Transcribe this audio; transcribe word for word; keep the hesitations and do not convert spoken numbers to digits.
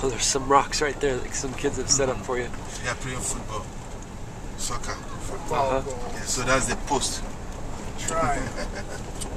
Oh, there's some rocks right there that some kids have set up for you. Yeah, playing football, soccer. Football Uh-huh. goal. Yeah, so that's the post. Try.